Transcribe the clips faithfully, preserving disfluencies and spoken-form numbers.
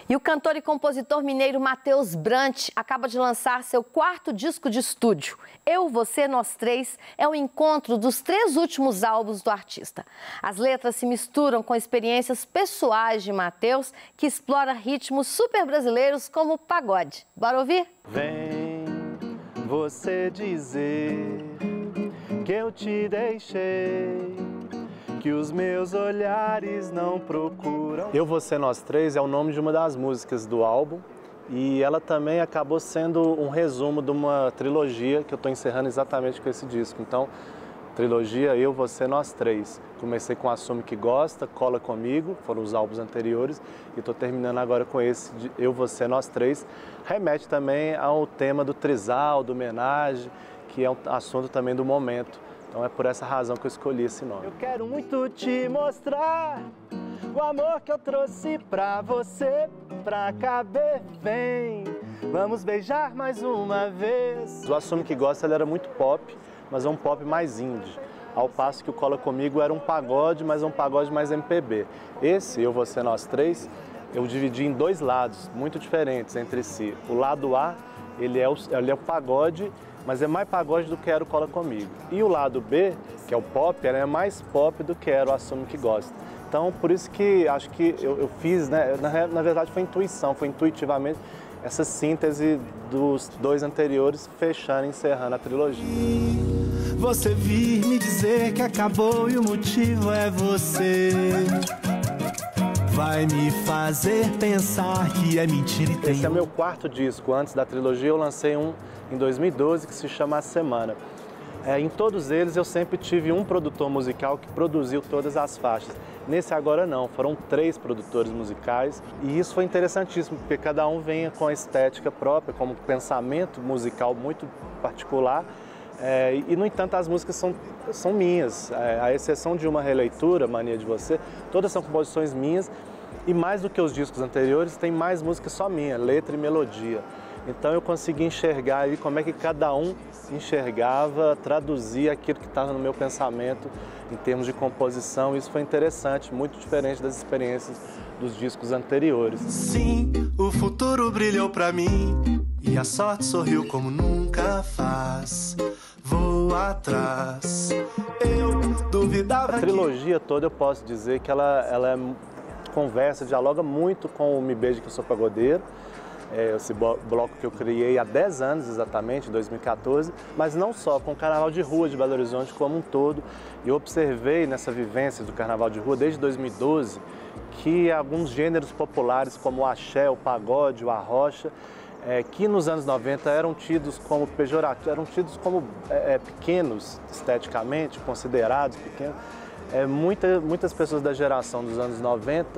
E o cantor e compositor mineiro Matheus Brant acaba de lançar seu quarto disco de estúdio. Eu, Você, Nós Três é um encontro dos três últimos álbuns do artista. As letras se misturam com experiências pessoais de Matheus, que explora ritmos super brasileiros como o pagode. Bora ouvir? Vem você dizer que eu te deixei, que os meus olhares não procuram. Eu, Você, Nós Três é o nome de uma das músicas do álbum e ela também acabou sendo um resumo de uma trilogia que eu estou encerrando exatamente com esse disco. Então, trilogia Eu, Você, Nós Três. Comecei com Assume Que Gosta, Cola Comigo, foram os álbuns anteriores, e estou terminando agora com esse de Eu, Você, Nós Três. Remete também ao tema do trisal, do homenagem, que é um assunto também do momento. Então é por essa razão que eu escolhi esse nome. Eu quero muito te mostrar o amor que eu trouxe pra você, pra caber. Vem, vamos beijar mais uma vez. O Assume Que Gosta ele era muito pop, mas é um pop mais indie. Ao passo que o Cola Comigo era um pagode, mas é um pagode mais M P B. Esse, Eu, Você, Nós Três, eu dividi em dois lados muito diferentes entre si. O lado A, ele é o, ele é o pagode, mas é mais pagode do que era o Cola Comigo. E o lado B, que é o pop, ela é mais pop do que era o Assume Que Gosta. Então, por isso que acho que eu, eu fiz, né, na, na verdade foi intuição, foi intuitivamente essa síntese dos dois anteriores, fechando e encerrando a trilogia. Você vir me dizer que acabou e o motivo é você. Vai me fazer pensar que é mentira e tem... Esse é meu quarto disco. Antes da trilogia eu lancei um em dois mil e doze que se chama A Semana. É, em todos eles eu sempre tive um produtor musical que produziu todas as faixas. Nesse agora não, foram três produtores musicais e isso foi interessantíssimo, porque cada um vem com a estética própria, com um pensamento musical muito particular. É, e, no entanto, as músicas são, são minhas, é, à exceção de uma releitura, Mania de Você, todas são composições minhas e mais do que os discos anteriores, tem mais música só minha, letra e melodia. Então eu consegui enxergar aí como é que cada um enxergava, traduzia aquilo que estava no meu pensamento em termos de composição. Isso foi interessante, muito diferente das experiências dos discos anteriores. Sim, o futuro brilhou pra mim e a sorte sorriu como nunca faz. Vou atrás, eu duvidava. A trilogia toda eu posso dizer que ela, ela é, conversa, dialoga muito com o Me Beije Que Eu Sou Pagodeiro. É esse bloco que eu criei há dez anos exatamente, em dois mil e quatorze, mas não só, com o Carnaval de Rua de Belo Horizonte como um todo. Eu observei nessa vivência do Carnaval de Rua desde dois mil e doze que alguns gêneros populares como o axé, o pagode, o arrocha, é, que nos anos noventa eram tidos como pejorativos, eram tidos como é, pequenos esteticamente, considerados pequenos. É, muita, muitas pessoas da geração dos anos noventa,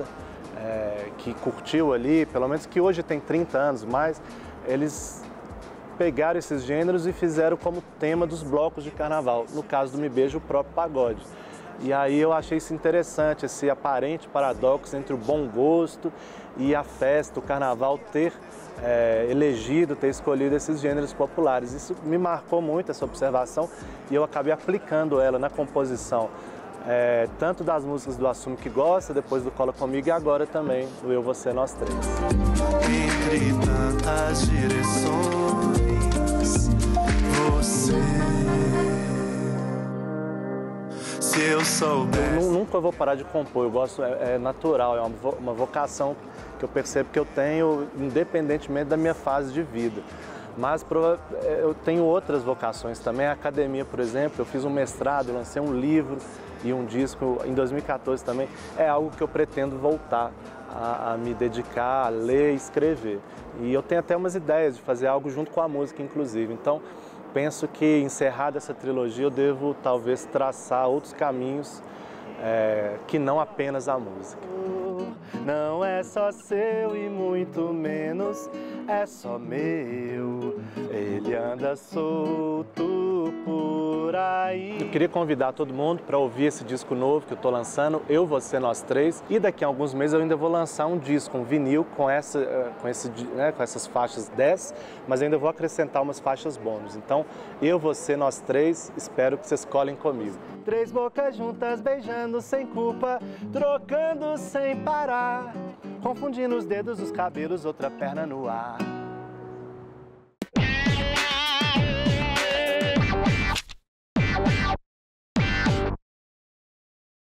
É, que curtiu ali, pelo menos que hoje tem trinta anos mais, eles pegaram esses gêneros e fizeram como tema dos blocos de carnaval, no caso do Me Beije, o próprio pagode. E aí eu achei isso interessante, esse aparente paradoxo entre o bom gosto e a festa, o carnaval ter é, elegido, ter escolhido esses gêneros populares. Isso me marcou muito, essa observação, e eu acabei aplicando ela na composição. É, tanto das músicas do Assume Que Gosta, depois do Cola Comigo e agora também do Eu, Você, Nós Três. Entre tantas direções, você... Se eu soubesse... Eu nunca vou parar de compor, eu gosto, é, é natural, é uma, uma vocação que eu percebo que eu tenho independentemente da minha fase de vida. Mas eu tenho outras vocações também, a academia, por exemplo, eu fiz um mestrado, lancei um livro e um disco em dois mil e quatorze também, é algo que eu pretendo voltar a, a me dedicar, a ler e escrever. E eu tenho até umas ideias de fazer algo junto com a música, inclusive. Então, penso que encerrada essa trilogia eu devo talvez traçar outros caminhos é, que não apenas a música. Não é só seu e muito menos é só meu, ele anda solto por por aí. Eu queria convidar todo mundo para ouvir esse disco novo que eu tô lançando, Eu, Você, Nós Três. E daqui a alguns meses eu ainda vou lançar um disco, um vinil com, essa, com, esse, né, com essas faixas dez, mas ainda vou acrescentar umas faixas bônus. Então, Eu, Você, Nós Três, espero que vocês colhem comigo. Três bocas juntas beijando sem culpa, trocando sem parar, confundindo os dedos, os cabelos, outra perna no ar.